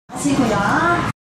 辛苦了。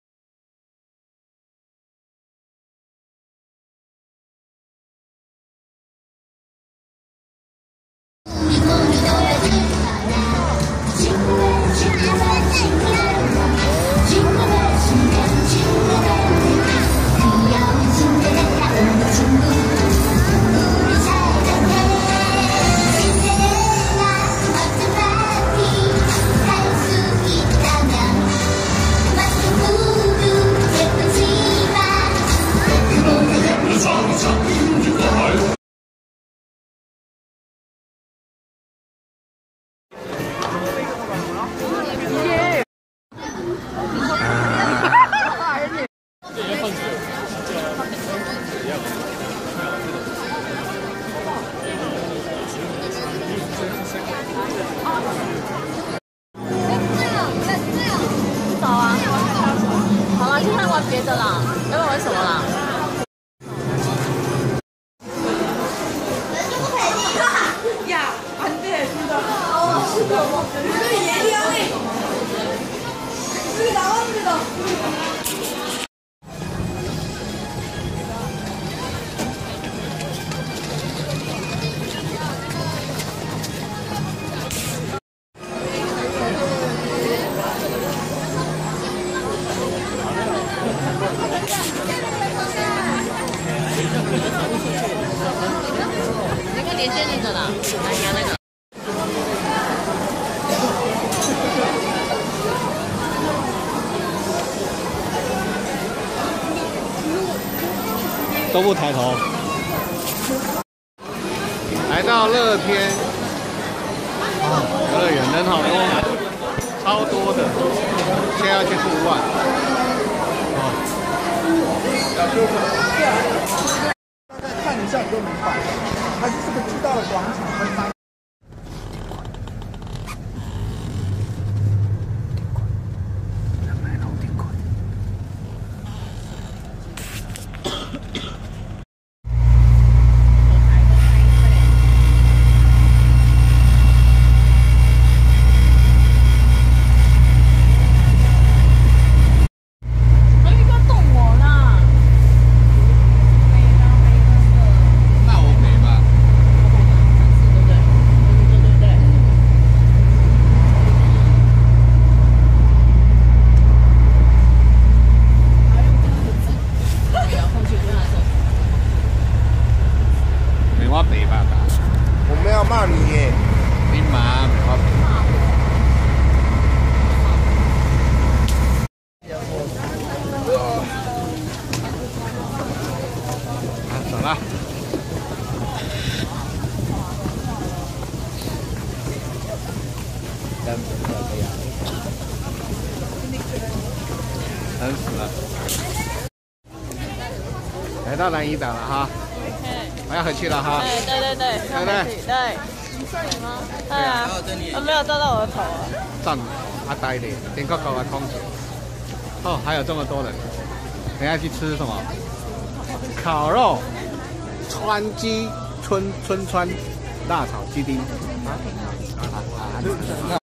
别的啦，要不然玩什么啦？ 呀，安돼，真的。是的，这얘기하네。여기 나왔습니다。 那个连线那个啦，蓝牙那个。 都不抬头。来到乐天游乐园，人好多，超多的。现在要去户外。 大概看一下你就明白了，它就是个巨大的广场，分开。我们要骂你耶！ 你骂没话走了。冷死了。来到南怡岛了哈。我要回去了哈。 对， 对不对？ 对。对吗？对啊。没有照到我的头啊。 站阿呆的，天高高的空气。哦，还有这么多人。等下去吃什么？烤肉，川鸡春川辣炒鸡丁。